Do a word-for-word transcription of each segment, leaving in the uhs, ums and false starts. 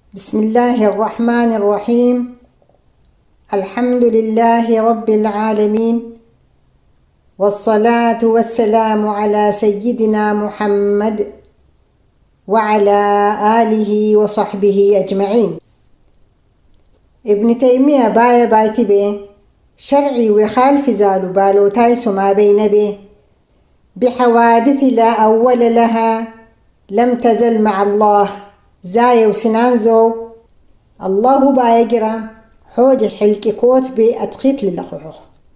بسم الله الرحمن الرحيم. الحمد لله رب العالمين، والصلاة والسلام على سيدنا محمد وعلى آله وصحبه أجمعين. ابن تيمية باية بايتي بي شرعي وخالف زالو بالوتاي سما بين بي بحوادث لا أول لها لم تزل مع الله زاي وسنانزو الله بايقرا حوج حلقي كوت بأتخيط للخوخ.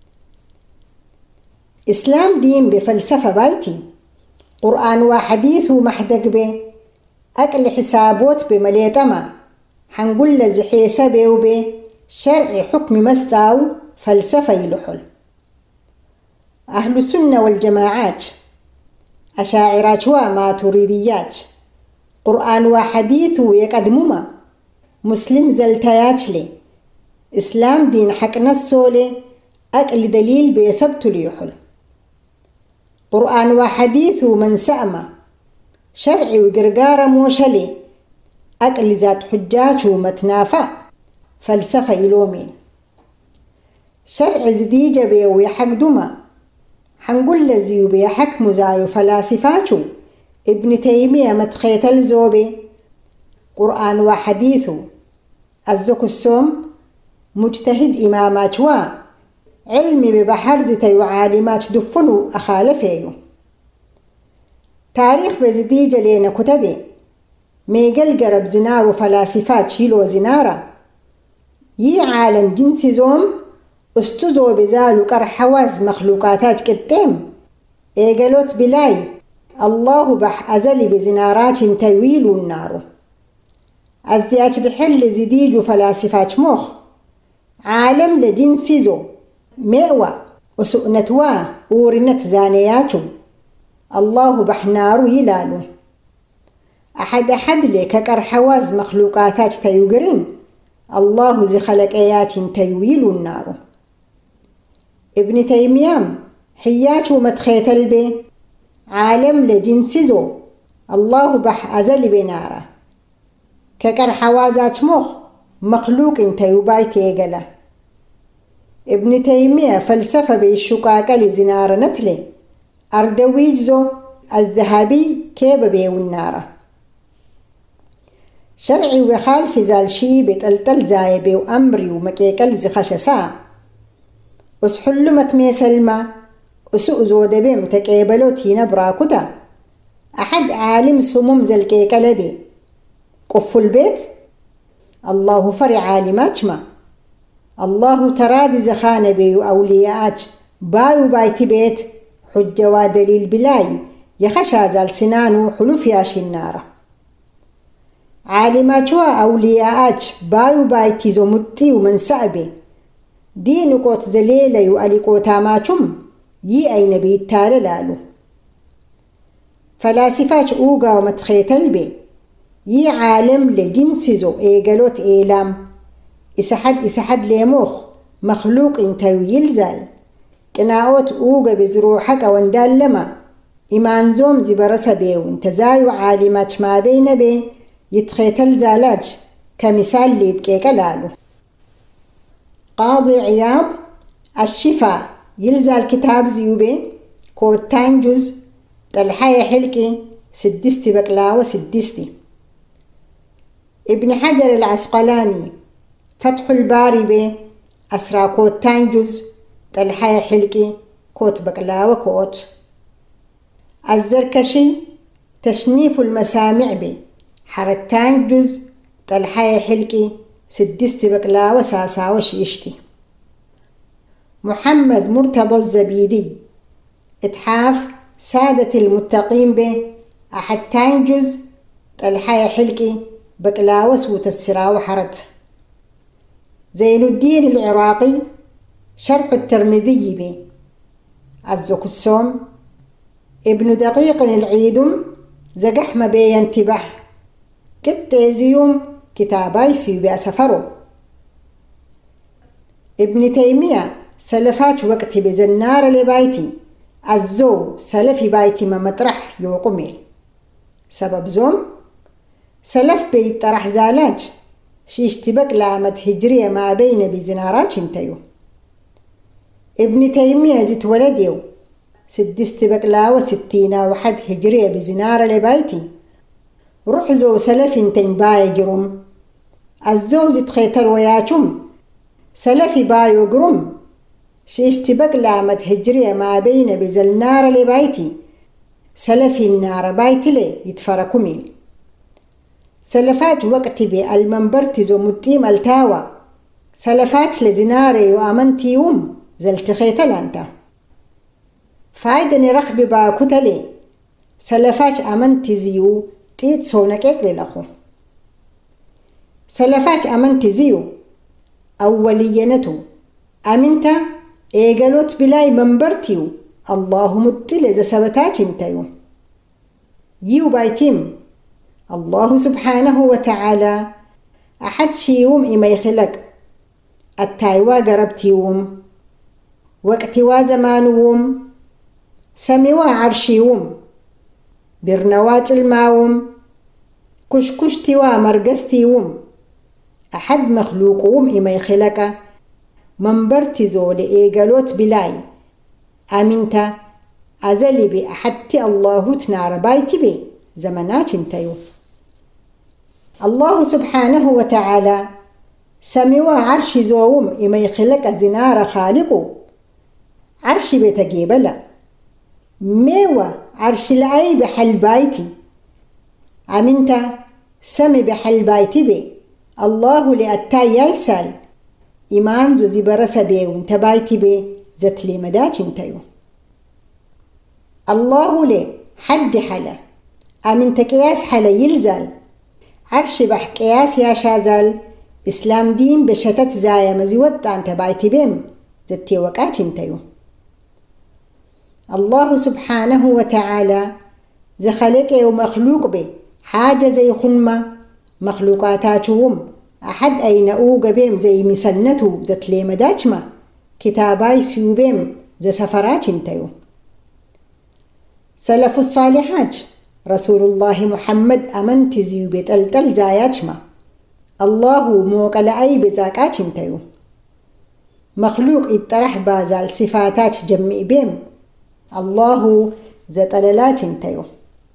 إسلام دين بفلسفة بايتي، قرآن وحديث ومحدق بي أكل حسابوت بمليتما حنقول لزحيسة بي وبي شرع حكم مستاو فلسفة يلحل. أهل السنة والجماعات أشاعرات وما تريديات قرآن وحديث ويقدمما مسلم زلتيات لي إسلام دين حق نسولي أكل دليل بيسبت ليحل. قرآن وحديث من سأما شرعي وقرقار موشلي أكل ذات حجاج ومتنافع فلسفة إلومين. شرع زديجة بيوي حق دما حنقول لزيو بي حق مزايو فلاسفاتو ابن تيمية متخيت الزوبي قرآن وحديث الزكو السوم مجتهد إمامات وا علمي ببحر زتي وعالمات دفنو أخالفيو. تاريخ بزديجة لينا كتبي ميقل قرب زنار وفلاسفات شيلو زنارة يي عالم جنسي زوم استزو بزالو كر حواز مخلوقاتات كتيم ايقلوت بلاي الله بح أزلي بزنارات تيويل النار أزيات بحل زديج فلاسفات مخ عالم لجنسي زو مئوى وسؤنتوا ورنت زانياتو الله بحنار يلالو أحد أحد لك كر حواز مخلوقاتات تيوغرين الله زي خلق آيات تيويل النار. ابن تيمية حياتو متخيت البي عالم لجنسي زو الله بح أزل بناره ككر حوازات مخ مخلوق تيوباي تيقلا. ابن تيمية فلسفة بالشقاقة لزنار نتلي أردويج زو الذهبي كيب بيو النار. شرعي وخالف زال شي بتلتل زايبي وأمري ومكيكل زخشسا وسحلمت ميسلمة وسوء زود بيم تكيبلوت هنا كتا أحد عالم سموم زلكيك لبي قف البيت الله فرع عالمات ما الله تراد زخان بي وأولياءات بايو بايتي بيت حجة ودليل بلاي يخشى زال سنانو حلوف ياشي النار. عالمات وأولياءات بايو بايتي زمتي ومن سأبي دينو قوت زليلة يؤلي قوتاماتم يي أي نبي التالي لالو. فلاسفات أوغا ومتخيت البي يي عالم لجنسزو إيقالوت إيلام إسحد إسحد ليموخ مخلوق انتو يلزال كناوت أوغا بزروحك واندال لما إيمان زوم زبرسة بي وانتزايو عالمات ما بين بي يتخيت الزالاج كمثال ليدكيك لالو. قاضي عياض الشفاء يلزال كتاب زيوبي كوتان جزء تلحايا حلقي سدستي بقلاوة سدستي. ابن حجر العسقلاني فتح الباري بي أسرى كوتان جزء تلحايا حلقي كوت بقلاوة كوت. الزركشي تشنيف المسامع بي حرتان جزء تلحايا حلقي سدستي بقلاوة ساساوة شيشتي. محمد مرتضى الزبيدي اتحاف سادة المتقين به أحد تانجز تلحايا حلقي بقلاوة سوت السراوة حرت. زين الدين العراقي شرح الترمذي به الزكو السوم. ابن دقيق العيدم زقحم بي ينتبح كتازيوم كتاباي سيبا سفرو. ابن تيمية سلفات وقت بزنار لبايتي الزو سلفي بايتي ما مطرح يوقميل سبب زوم سلف بيت طرح زالاج شيشتبك لامت هجرية ما بين بزنارات انتيو. ابن تيمية زيت ولديو سدستبك لاوة ستينا وحد هجرية بزنارة لبايتي رحزو سلف انتين باي جرم الزوز تخيتر وياتم سلفي بايو جرم شيشتبك لامت هجرية ما بين بزلنار لبايتي سلفي النار بايتي لي يتفرقوا ميل سلفات وقت بي المنبرتزو متيم التاوى سلفات لزناري وآمنتي يوم زلتخيتل انت فايدني رخبي باكتلي سلفات آمنتي زيو تيت سونك اكلي لخو سلفات آمنتي زيو أولينتو أمنتا إيقالوت بلاي منبرتيو الله متل زي سبتاج انتيو يو بايتيم الله سبحانه وتعالى أحد شيوم إما يخلق التايوا قربتيوم وقتوا زمانوم سموا عرشيوم برنوات الماوم كشكشتوا مرقستيوم أحد مخلوقوم إما يخلق منبرتزو لإيقالوت بلاي آمنتا أزلي بي أحدتي الله تنار بايتي بي زمنات انتيو الله سبحانه وتعالى سموا عرش زووم إما يخلق زنار خالقو عرش بيتجيبلا ميوا عرش الأي بحل بايتي آمنتا سمي بحل بايتي بي الله لأتاي يسال إيمان دو زبرس بي وانت بايتي بي زت لي مداج انتيو الله لي حد حلا آمن تكياس حلا يلزل عرش بح قياس يا شازل إسلام دين بشتت زايا مزيوت انت بايتي بيم زتي وقاج انتيو الله سبحانه وتعالى زي خلق ومخلوق بي حاجة زي خنمة مخلوقاتاتهم أحد أين أوغ بيم زي مسنتو زت لي مداجما كتاباي سيوبيم زي سفرات انتيو سلف الصالحات رسول الله محمد أمنت زيو بتلتل زاياتما الله موقل أي بزاكات انتيو مخلوق اترح بازال صفاتات جمع بيم الله زتللات انتيو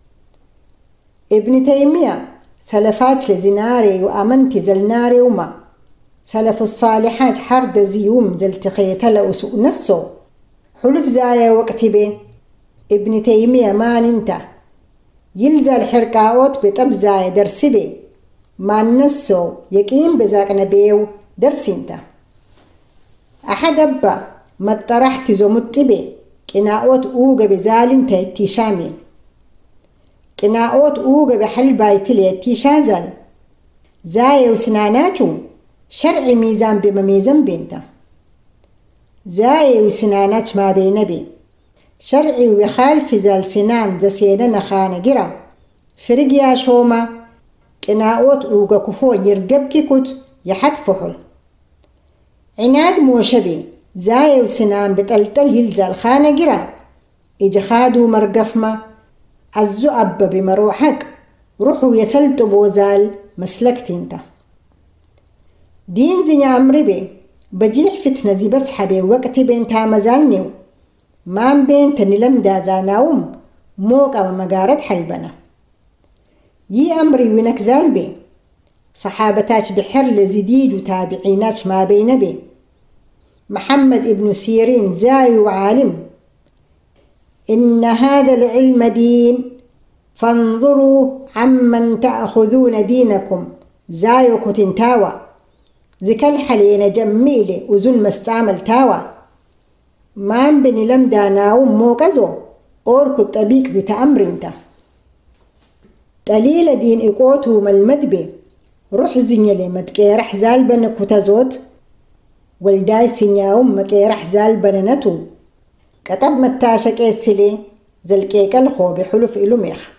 ابن تيمية سلفات لزناري وأمنت زلناري وما سلف الصالحات حرد زيوم زلتخيتل وسوء نسو حلف زايا وقت بي ابن تيمية ما ننتا يلزل حركاوت بتب زايا درسي بي ما نسو يقين بزاك نبيو درس انتا أحد أبا ما اترحت زمت بي كناوت اوغا بزال انتا اتشامين كناوت اوغا بحل بايتلي اتشازل زايا وسناناتو شرع ميزان بما ميزان بينتا زايا وسنانات ما بين بي شرعي وخالف زال سنان زسينا نخانا جرا فرق يا شوما كناوت اوغا كفو يرقب كيكوت يحتفحل عناد موشبي زايا وسنان بتلتل يلزال خانا جرا إجخادو مرقفما عزو أبا بمروحك روحو يسلتو بوزال مسلكت انت دين زي عمري بي بجيح فتنة زي بسحبي وقتي بين تامزالنيو مام بين تنلم دازاناوم موقع ومقارد حلبنا يي أمري وينك زالبي صحابتاش بحر لزديد وتابعيناش ما بين بي محمد ابن سيرين زاي وعالم إن هذا العلم دين فانظروا عمن تأخذون دينكم زايو كتنتاوى زكال حلين جميلي وزن مستعمل تاوى مام بني لم داناوم موكزو أوركو تبيك زي تأمرينتا دليل دين إقوتو مالمدبي روح زينيلي مدكي رح زال بنا كتازوت والداي سينياوم مكي رح زال بنا نتو كتب متاشك السلي زلكيك الخو بحلف إلو ميخ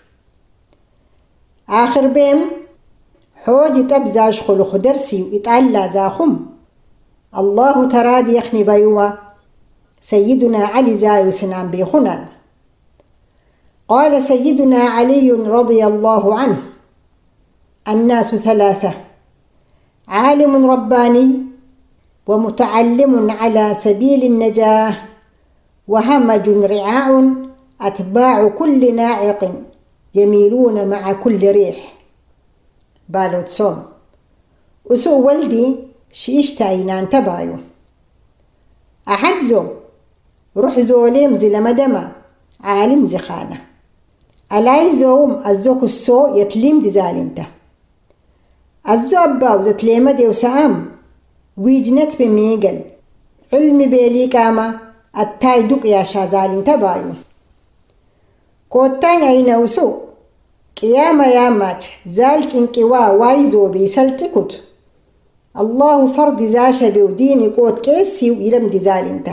آخر بيم حوجي تبزاش خلو درسي وإتعلا زاخم الله ترادي يخني بيوه سيدنا علي زايو سنان بيخنان قال سيدنا علي رضي الله عنه الناس ثلاثة عالم رباني ومتعلم على سبيل النجاة، وهمج رعاع أتباع كل ناعق يميلون مع كل ريح. بالو تصوم أسو ولدي شيشتا ينان تبايو أحدزو روح زوليم زي لمدما عالم زخانة ألاي زوم أزوك السو يتليم دي زالنتا أزو أباو زتليمة ديو سام ويجنت بميقل علمي بيلي كاما التاي دوك يا شازالنتا بايو كوتان أين وسو قياما يا ماتش زال تنكوا وايزو بيسلتكت الله فرض زاشا بوديني قوت كيسي وإلم دي زالنتا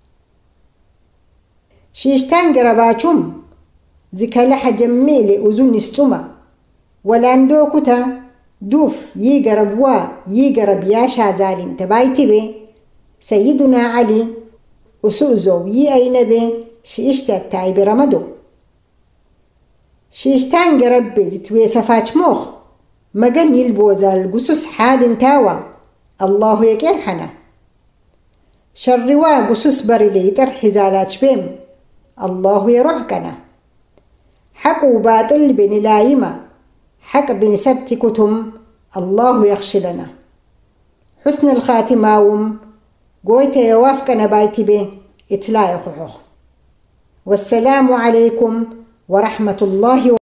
شيشتان قرباتشم زكالح جميلي أزون استما ولاندو كتا دوف يقرب وا يقرب يا شازالين تبايتي بي سيدنا علي أسوزو يي أين بي شيشتا التايب رمدو شيشتان قرب زتوي سفاش موخ مغن يلبوزال قسوس حال تاوى الله يكرحنا شروا قسوس بريلي ترحي زالات بيم الله يروحكنا حق وباطل بن لايمة حق بن سبت كتم الله يخشلنا حسن الخاتمة وم قويت يوافقنا بايتي به اتلا يخوخ. والسلام عليكم ورحمة الله